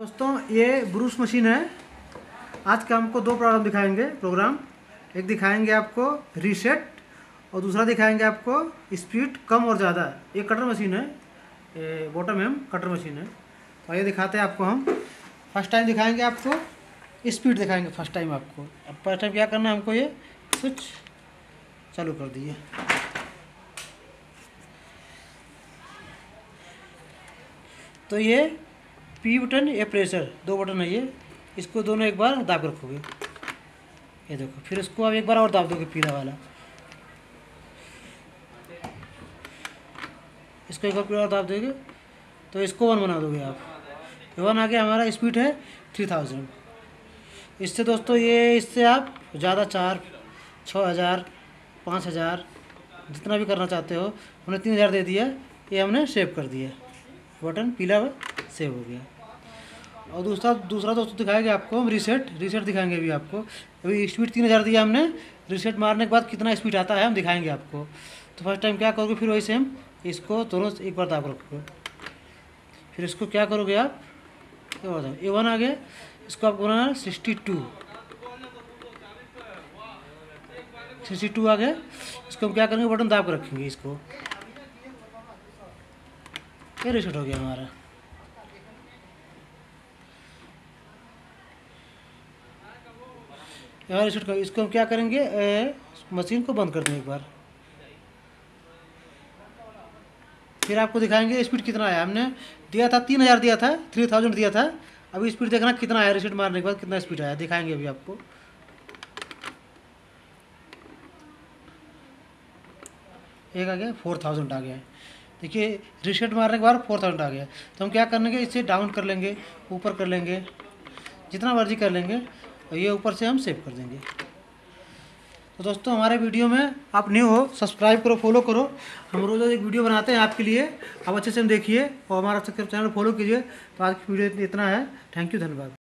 दोस्तों ये Bruce machine है। आज का हमको दो प्रोग्राम एक दिखाएंगे आपको रीसेट और दूसरा दिखाएंगे आपको स्पीड कम और ज़्यादा। ये कटर मशीन है, ये बॉटम एम कटर मशीन है। तो ये दिखाते हैं आपको। हम फर्स्ट टाइम दिखाएंगे आपको स्पीड दिखाएंगे। फर्स्ट टाइम क्या करना है, हमको ये स्विच चालू कर दिए। तो ये पी बटन, ये प्रेशर, दो बटन है ये। इसको दोनों एक बार दाब रखोगे, ये देखो। फिर इसको आप एक बार और दाब दोगे पीला वाला, इसको एक बार पीला और दाब दोगे तो इसको 1 बना दोगे आप। 1 आ गया, हमारा स्पीड है 3000। इससे दोस्तों इससे आप ज़्यादा 4, 6000, 5000 जितना भी करना चाहते हो। हमने 3000 दे दिया, ये हमने सेव कर दिया। बटन पीला सेव हो गया। और दूसरा दोस्तों दिखाएंगे आपको हम रीसेट दिखाएंगे अभी आपको। अभी स्पीड 3000 दिया हमने, रीसेट मारने के बाद कितना स्पीड आता है हम दिखाएंगे आपको। तो फर्स्ट टाइम क्या करोगे, फिर वही सेम इसको दोनों एक बार दाब रखोगे। फिर इसको क्या करोगे आप, ये 1 आ गया, इसको आपको बनाना है 62 आ गया। इसको हम क्या करेंगे, बटन दाब कर रखेंगे इसको। ये रीसेट हो गया हमारा। यहाँ रीसेट कर, इसको हम क्या करेंगे, मशीन को बंद कर देंगे एक बार। फिर आपको दिखाएंगे स्पीड कितना आया। हमने दिया था 3000 दिया था, 3000 दिया था। अभी स्पीड देखना कितना आया, रीसेट मारने के बाद कितना स्पीड आया दिखाएंगे अभी आपको। एक आ गया, 4000 आ गया है। देखिए रीसेट मारने के बाद 4000 आ गया। तो हम क्या करेंगे, इसे डाउन कर लेंगे, ऊपर कर लेंगे, जितना मर्जी कर लेंगे, और ये ऊपर से हम सेव कर देंगे। तो दोस्तों हमारे वीडियो में आप न्यू हो, सब्सक्राइब करो, फॉलो करो। हम रोज़ एक वीडियो बनाते हैं आपके लिए, आप अच्छे से हम देखिए और हमारा चैनल फॉलो कीजिए। तो आज की वीडियो इतना है। थैंक यू, धन्यवाद।